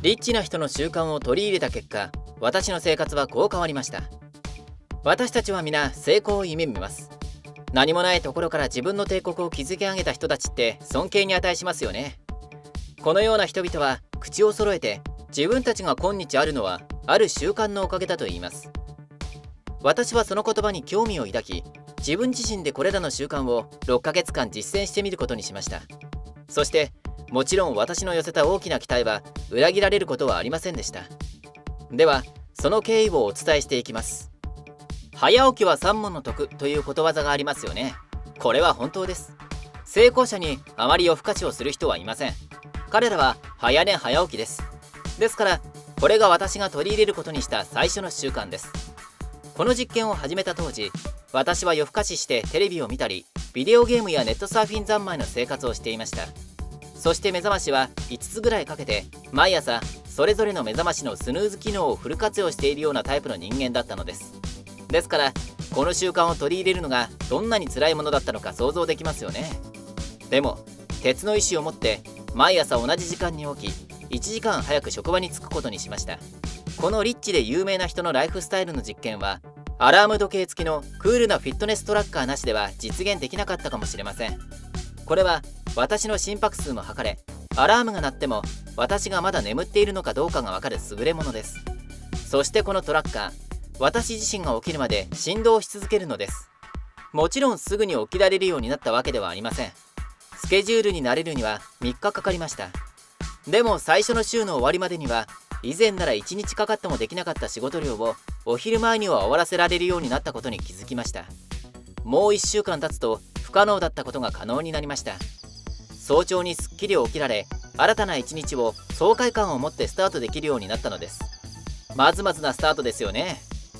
リッチな人の習慣を取り入れた結果、私の生活はこう変わりました。私たちは皆成功を夢見ます。何もないところから自分の帝国を築き上げた人たちって尊敬に値しますよね。このような人々は口を揃えて自分たちが今日あるのはある習慣のおかげだと言います。私はその言葉に興味を抱き、自分自身でこれらの習慣を6ヶ月間実践してみることにしました。そしてもちろん私の寄せた大きな期待は裏切られることはありませんでした。ではその経緯をお伝えしていきます。早起きは三問の得ということわざがありますよね。これは本当です。成功者にあまり夜更かしをする人はいません。彼らは早寝早起きです。ですからこれが私が取り入れることにした最初の習慣です。この実験を始めた当時、私は夜更かししてテレビを見たり、ビデオゲームやネットサーフィン三昧の生活をしていました。そして目覚ましは5つぐらいかけて毎朝それぞれの目覚ましのスヌーズ機能をフル活用しているようなタイプの人間だったのです。ですからこの習慣を取り入れるのがどんなに辛いものだったのか想像できますよね。でも鉄の意志を持って毎朝同じ時間に起き、1時間早く職場に着くことにしました。このリッチで有名な人のライフスタイルの実験はアラーム時計付きのクールなフィットネストラッカーなしでは実現できなかったかもしれません。これは私の心拍数も測れ、アラームが鳴っても私がまだ眠っているのかどうかがわかる優れものです。そしてこのトラッカー、私自身が起きるまで振動し続けるのです。もちろんすぐに起きられるようになったわけではありません。スケジュールに慣れるには3日かかりました。でも最初の週の終わりまでには以前なら1日かかってもできなかった仕事量をお昼前には終わらせられるようになったことに気づきました。もう1週間経つと不可能だったことが可能になりました。早朝にすっきり起きられ、新たな一日を爽快感を持ってスタートできるようになったのです。まずまずなスタートですよね。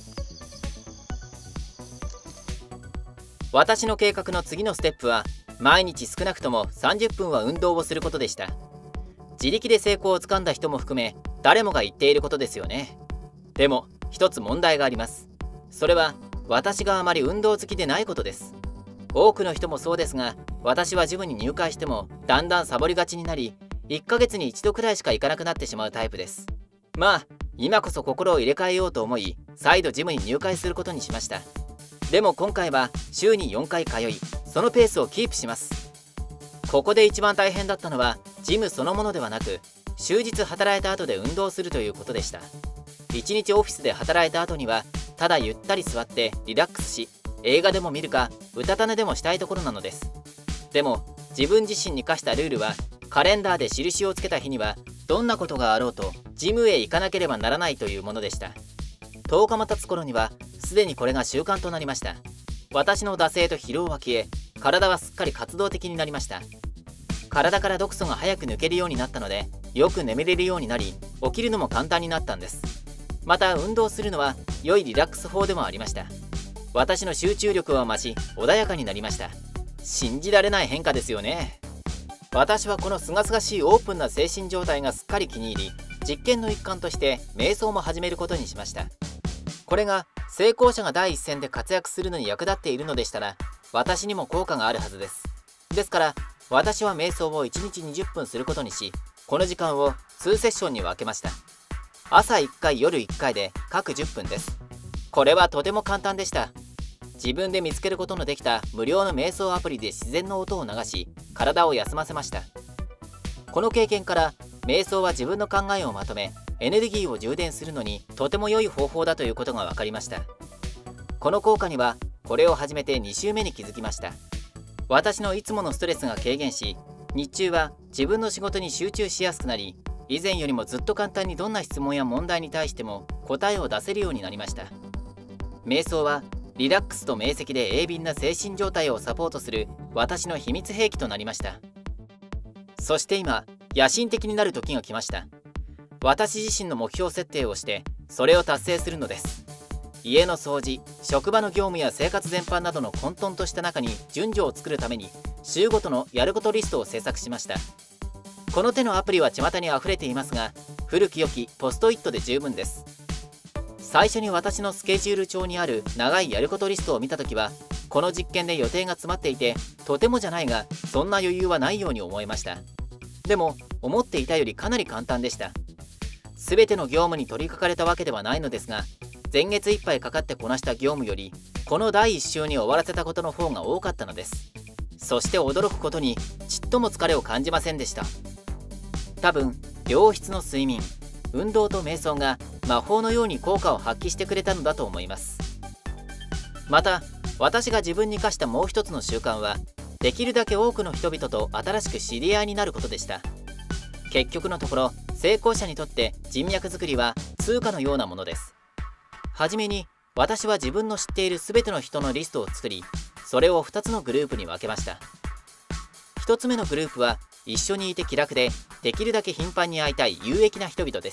私の計画の次のステップは毎日少なくとも30分は運動をすることでした。自力で成功をつかんだ人も含め誰もが言っていることですよね。でも一つ問題があります。それは私があまり運動好きでないことです。多くの人もそうですが、私はジムに入会してもだんだんサボりがちになり、1ヶ月に1度くらいしか行かなくなってしまうタイプです。まあ今こそ心を入れ替えようと思い、再度ジムに入会することにしました。でも今回は週に4回通い、そのペースをキープします。ここで一番大変だったのはジムそのものではなく、終日働いた後で運動するということでした。1日オフィスで働いた後にはただゆったり座ってリラックスし、映画でも見るかうたた寝でもしたいところなのです。でも自分自身に課したルールは、カレンダーで印をつけた日にはどんなことがあろうとジムへ行かなければならないというものでした。10日も経つ頃にはすでにこれが習慣となりました。私の惰性と疲労は消え、体はすっかり活動的になりました。体から毒素が早く抜けるようになったので、よく眠れるようになり、起きるのも簡単になったんです。また運動するのは良いリラックス法でもありました。私の集中力は増し、穏やかになりました。信じられない変化ですよね。私はこの清々しいオープンな精神状態がすっかり気に入り、実験の一環として瞑想も始めることにしました。これが成功者が第一線で活躍するのに役立っているのでしたら、私にも効果があるはずです。ですから私は瞑想を1日20分することにし、この時間を2セッションに分けました。朝1回夜1回で各10分です。これはとても簡単でした。自分で見つけることのできた無料の瞑想アプリで自然の音を流し、体を休ませました。この経験から瞑想は自分の考えをまとめ、エネルギーを充電するのにとても良い方法だということが分かりました。この効果にはこれを始めて2週目に気づきました。私のいつものストレスが軽減し、日中は自分の仕事に集中しやすくなり、以前よりもずっと簡単にどんな質問や問題に対しても答えを出せるようになりました。瞑想はリラックスと明晰で鋭敏な精神状態をサポートする私の秘密兵器となりました。そして今、野心的になる時が来ました。私自身の目標設定をしてそれを達成するのです。家の掃除、職場の業務や生活全般などの混沌とした中に順序を作るために、週ごとのやることリストを制作しました。この手のアプリは巷にあふれていますが、古き良きポストイットで十分です。最初に私のスケジュール帳にある長いやることリストを見たときは、この実験で予定が詰まっていて、とてもじゃないがそんな余裕はないように思えました。でも思っていたよりかなり簡単でした。 全ての業務に取り掛かれたわけではないのですが、前月いっぱいかかってこなした業務よりこの第1週に終わらせたことの方が多かったのです。そして驚くことにちっとも疲れを感じませんでした。多分良質の睡眠、運動と瞑想が魔法のように効果を発揮してくれたのだと思います。また私が自分に課したもう一つの習慣は、できるだけ多くの人々と新しく知り合いになることでした。結局のところ成功者にとって人脈作りは通貨のようなものです。はじめに私は自分の知っている全ての人のリストを作り、それを2つのグループに分けました。1つ目のグループは一緒にいて気楽でできるだけ頻繁に会いたい有益な人々です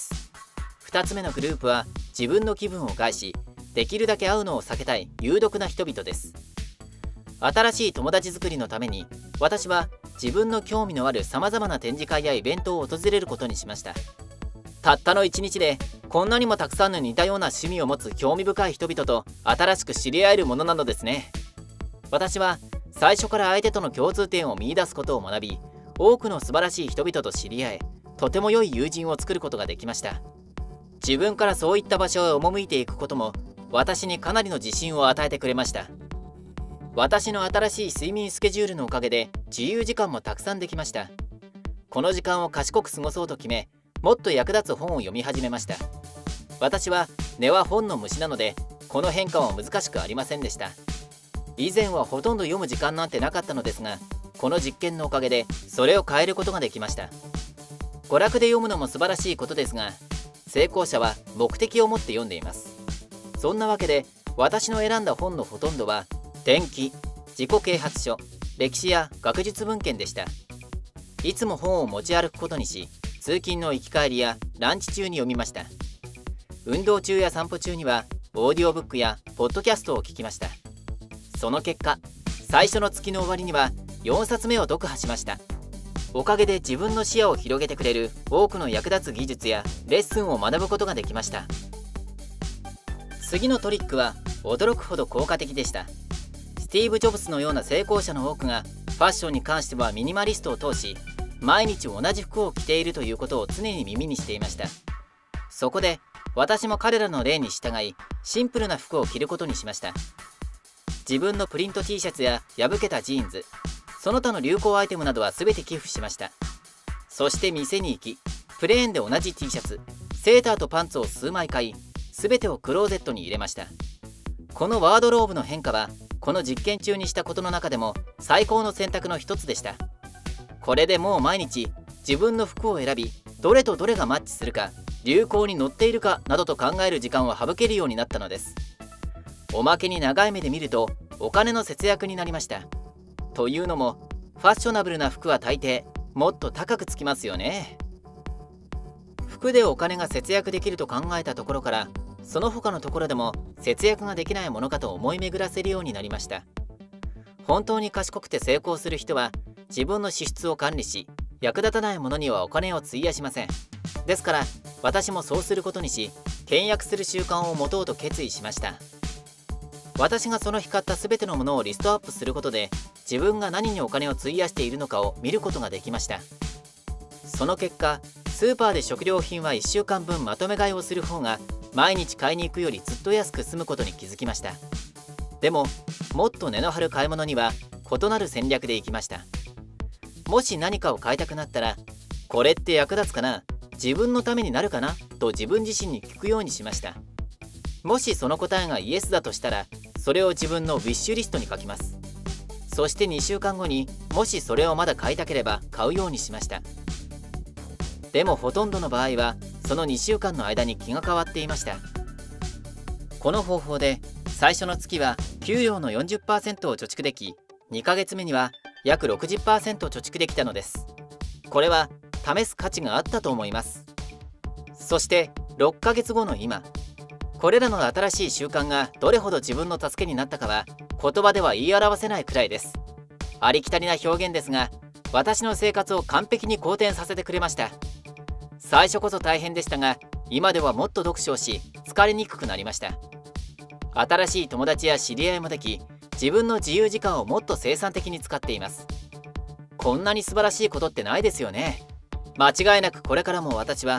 。2つ目のグループは自分の気分を害しできるだけ会うのを避けたい有毒な人々です。新しい友達作りのために私は自分の興味のあるさまざまな展示会やイベントを訪れることにしました。たったの1日でこんなにもたくさんの似たような趣味を持つ興味深い人々と新しく知り合えるものなのですね。私は最初から相手との共通点を見出すことを学び、多くの素晴らしい人々と知り合え、とても良い友人を作ることができました。自分からそういった場所へ赴いていくことも私にかなりの自信を与えてくれました。私の新しい睡眠スケジュールのおかげで自由時間もたくさんできました。この時間を賢く過ごそうと決め、もっと役立つ本を読み始めました。私は根は本の虫なので、この変化は難しくありませんでした。以前はほとんど読む時間なんてなかったのですが、この実験のおかげでそれを変えることができました。娯楽で読むのも素晴らしいことですが、成功者は目的を持って読んでいます。そんなわけで私の選んだ本のほとんどは天気、自己啓発書、歴史や学術文献でした。いつも本を持ち歩くことにし、通勤の行き帰りやランチ中に読みました。運動中や散歩中にはオーディオブックやポッドキャストを聞きました。その結果、最初の月の終わりには4冊目を読破しました。おかげで自分の視野を広げてくれる多くの役立つ技術やレッスンを学ぶことができました。次のトリックは驚くほど効果的でした。スティーブ・ジョブズのような成功者の多くがファッションに関してはミニマリストを通し、毎日同じ服を着ているということを常に耳にしていました。そこで私も彼らの例に従い、シンプルな服を着ることにしました。自分のプリント T シャツや破けたジーンズ、その他の流行アイテムなどは全て寄付しました。そして店に行き、プレーンで同じ T シャツ、セーターとパンツを数枚買い、全てをクローゼットに入れました。このワードローブの変化はこの実験中にしたことの中でも最高の選択の一つでした。これでもう毎日自分の服を選び、どれとどれがマッチするか、流行に乗っているかなどと考える時間を省けるようになったのです。おまけに長い目で見るとお金の節約になりました。というのもファッショナブルな服は大抵もっと高くつきますよね。服でお金が節約できると考えたところから、その他のところでも節約ができないものかと思い巡らせるようになりました。本当に賢くて成功する人は自分の支出を管理し、役立たないものにはお金を費やしません。ですから私もそうすることにし、倹約する習慣を持とうと決意しました。私がその日買った全てのものをリストアップすることで、自分が何にお金を費やしているのかを見ることができました。その結果、スーパーで食料品は1週間分まとめ買いをする方が毎日買いに行くよりずっと安く済むことに気づきました。でももっと値の張る買い物には異なる戦略で行きました。もし何かを買いたくなったら、これって役立つかな、自分のためになるかなと自分自身に聞くようにしました。もしその答えがイエスだとしたら、それを自分のウィッシュリストに書きます。そして2週間後にもしそれをまだ買いたければ買うようにしました。でもほとんどの場合はその2週間の間に気が変わっていました。この方法で最初の月は給料の 40% を貯蓄でき、2ヶ月目には約 60% 貯蓄できたのです。これは試す価値があったと思います。そして6ヶ月後の今、これらの新しい習慣がどれほど自分の助けになったかは言葉では言い表せないくらいです。ありきたりな表現ですが、私の生活を完璧に好転させてくれました。最初こそ大変でしたが、今ではもっと読書をし、疲れにくくなりました。新しい友達や知り合いもでき、自分の自由時間をもっと生産的に使っています。こんなに素晴らしいことってないですよね。間違いなくこれからも私は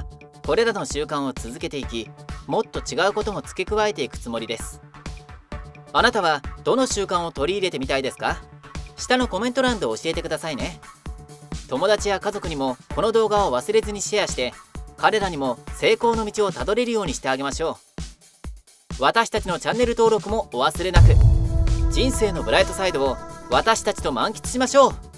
これらの習慣を続けていき、もっと違うことも付け加えていくつもりです。あなたはどの習慣を取り入れてみたいですか？下のコメント欄で教えてくださいね。友達や家族にもこの動画を忘れずにシェアして、彼らにも成功の道をたどれるようにしてあげましょう。私たちのチャンネル登録もお忘れなく。人生のブライトサイドを私たちと満喫しましょう。